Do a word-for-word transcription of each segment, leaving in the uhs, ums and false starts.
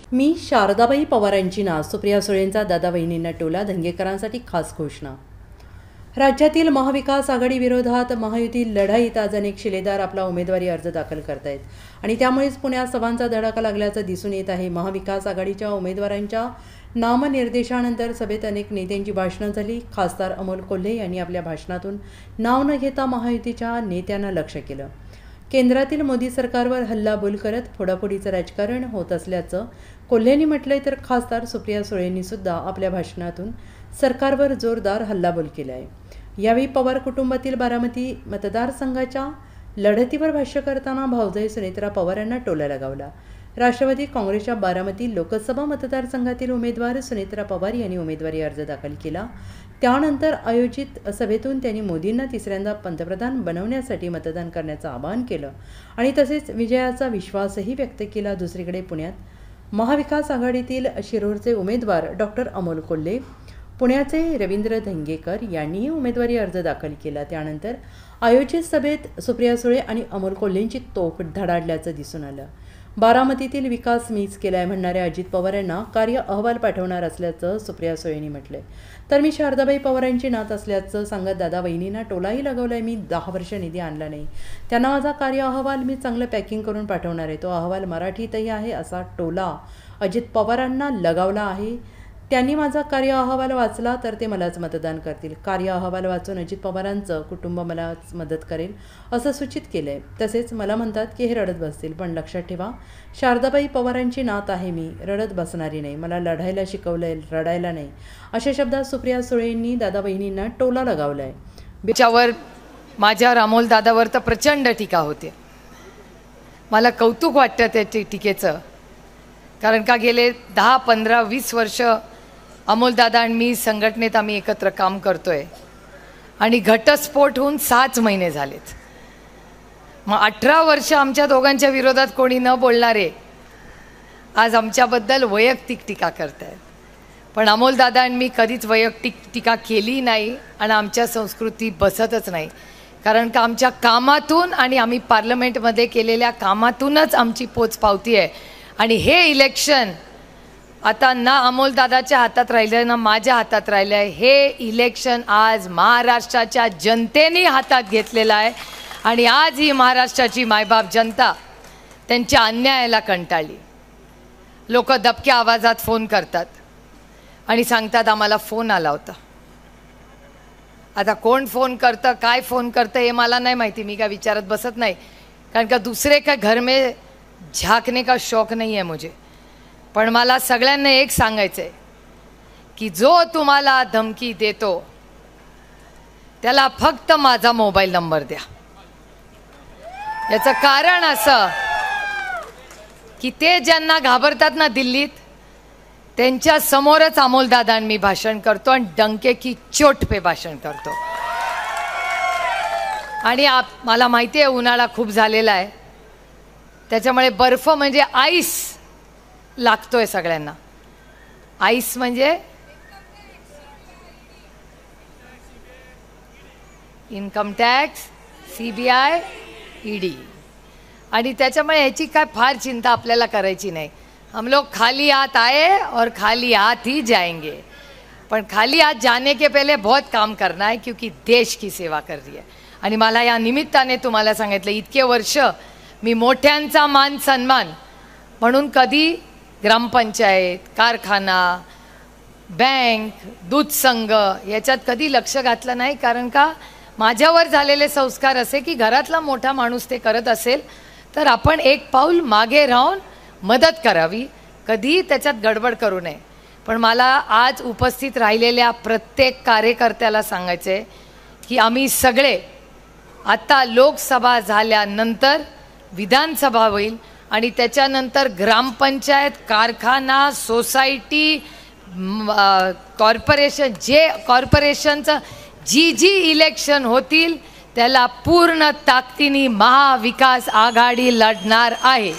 मी शारदाबाई पवारांची ना सुप्रिया सुळेंचा दादा वहिनींना टोला, धंगेकरांसाठी खास घोषणा। राज्यातील महाविकास आघाडी विरोधात महायुती लढाईत आज अनेक शिलेदार आपला उमेदवारी अर्ज दाखल करतायत आणि त्यामुळेच पुण्यात सभांचा धडाका लागल्याचं दिसून येत आहे। महाविकास आघाडीच्या उमेदवारांच्या नामनिर्देशानंतर सभेत अनेक नेत्यांची भाषणं झाली। खासदार अमोल कोल्हे यांनी आपल्या भाषणातून नाव न घेता महायुतीच्या नेत्यांना लक्ष्य केलं। केंद्रातील मोदी सरकारवर हल्लाबोल करत फोडाफोडीचं राजकारण होत असल्याचं कोल्हेंनी म्हटलंय, तर खासदार सुप्रिया सुळेंनी सुद्धा आपल्या भाषणातून सरकारवर जोरदार हल्लाबोल केला आहे। यावेळी पवार कुटुंबातील बारामती मतदारसंघाच्या लढतीवर भाष्य करताना भाऊजाई सुनेत्रा पवार यांना टोला लगावला। राष्ट्रवादी काँग्रेसच्या बारामती लोकसभा मतदारसंघातील उमेदवार सुनेत्रा पवार यांनी उमेदवारी अर्ज दाखल केला। त्यानंतर आयोजित सभेतून त्यांनी मोदींना तिसऱ्यांदा पंतप्रधान बनवण्यासाठी मतदान करण्याचं आवाहन केलं आणि तसेच विजयाचा विश्वासही व्यक्त केला। दुसरीकडे पुण्यात महाविकास आघाडीतील शिरूरचे उमेदवार डॉक्टर अमोल कोल्हे, पुण्याचे रवींद्र धंगेकर यांनीही उमेदवारी अर्ज दाखल केला। त्यानंतर आयोजित सभेत सुप्रिया सुळे आणि अमोल कोल्हेंची तोफ धडाडल्याचं दिसून आलं। बारामतीतील विकास मीच केलाय म्हणणाऱ्या अजित पवार यांना कार्य अहवाल पाठवणार असल्याचं सुप्रिया सुळेंनी म्हटलंय, तर मी शारदाबाई पवारांची नात असल्याचं सांगत दादा वहिनींना टोलाही लगावलाय। मी दहा वर्ष निधी आणला नाही, त्यांना माझा कार्य अहवाल मी चांगलं पॅकिंग करून पाठवणार आहे, तो अहवाल मराठीतही आहे असा टोला अजित पवारांना लगावला आहे। त्यांनी माझा कार्य अहवाल वाचला तर ते मलाच मतदान करतील। कार्य अहवाल वाचून अजित पवारांचं कुटुंब मलाच मदत करेल असं सूचित केलं आहे। तसेच मला म्हणतात की हे रडत बसतील, पण लक्षात ठेवा शारदाबाई पवारांची नात आहे, मी रडत बसणारी नाही, मला लढायला शिकवलंय, रडायला नाही, अशा शब्दात सुप्रिया सुळेंनी दादा वहिनींना टोला लगावला आहे। त्याच्यावर माझ्यावर अमोल दादावर तर प्रचंड टीका होते। मला कौतुक वाटतं त्या टीकेचं, कारण का गेले दहा पंधरा वीस वर्ष अमोलदादा आणि मी संघटनेत आम्ही एकत्र काम करतोय आणि घटस्फोट होऊन सात महिने झालेत। मग अठरा वर्ष आमच्या दोघांच्या विरोधात कोणी न बोलणारे आज आमच्याबद्दल वैयक्तिक टीका करतायत, पण अमोलदादा आणि मी कधीच वैयक्तिक टीका केली नाही आणि आमच्या संस्कृती बसतच नाही, कारण का आमच्या कामातून आणि आम्ही पार्लमेंटमध्ये केलेल्या कामातूनच आमची पोचपावती आहे। आणि हे इलेक्शन आता ना अमोलदादाच्या हातात राहिलं ना माझ्या हातात राहिलं आहे, हे इलेक्शन आज महाराष्ट्राच्या जनतेने हातात घेतलेलं आहे आणि आज ही महाराष्ट्राची मायबाप जनता त्यांच्या अन्यायाला कंटाळली। लोक दबक्या आवाजात फोन करतात आणि सांगतात आम्हाला फोन आला होता। आता कोण फोन करतं, काय फोन करतं हे मला नाही माहिती, मी काय विचारत बसत नाही, कारण का दुसरे का घर में झांकने का शौक नहीं है मुझे। पण मला सगळ्यांना एक सांगायचं आहे की जो तुम्हाला धमकी देतो त्याला फक्त माझा मोबाईल नंबर द्या। याचं कारण असं की ते ज्यांना घाबरतात ना दिल्लीत, त्यांच्या समोरच अमोलदादा मी भाषण करतो आणि डंके की चोट पे भाषण करतो। आणि आप मला माहिती आहे उन्हाळा खूप झालेला आहे, त्याच्यामुळे बर्फ म्हणजे आईस लागतोय सगळ्यांना। आईस म्हणजे इन्कम टॅक्स, सीबीआय, ईडी, आणि त्याच्यामुळे ह्याची काय फार चिंता आपल्याला करायची नाही। हम लोग खाली हाथ आए और खाली हाथ ही जाएंगे, पण खाली हाथ जाने के पहले बहुत काम करना है, क्योंकि देश की सेवा कर रही है। आणि मला या निमित्ताने तुम्हाला सांगितलं, इतके वर्ष मी मोठ्यांचा मान सन्मान म्हणून कधी ग्रामपंचायत, कारखाना, बँक, दूध संघ याच्यात कधी लक्ष घातलं नाही, कारण का माझ्यावर झालेले संस्कार असे की घरातला मोठा माणूस ते करत असेल तर आपण एक पाऊल मागे राहून मदत करावी, कधी त्याच्यात गडबड करू नये। पण मला आज उपस्थित राहिलेल्या प्रत्येक कार्यकर्त्याला सांगायचं आहे की आम्ही सगळे आता लोकसभा झाल्यानंतर विधानसभा होईल आणि त्याच्यानंतर ग्रामपंचायत, कारखाना, सोसायटी, कॉर्पोरेशन, जे कॉर्पोरेशनचं जी जी इलेक्शन होतील त्याला पूर्ण ताकदीने महाविकास आघाडी लढणार आहे।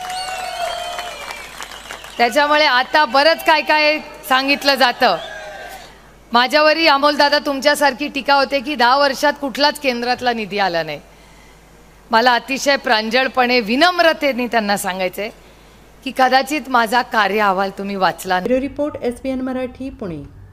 त्याच्यामुळे आता बरंच काय काय सांगितलं जातं। माझ्यावरही अमोलदादा तुमच्यासारखी टीका होते की दहा वर्षात कुठलाच केंद्रातला निधी आला नाही। मला अतिशय प्रांजळपणे विनम्रतेने त्यांना सांगायचे की कदाचित माझा कार्य अहवाल तुम्ही वाचला नाही. Bureau report S P N Marathi Pune.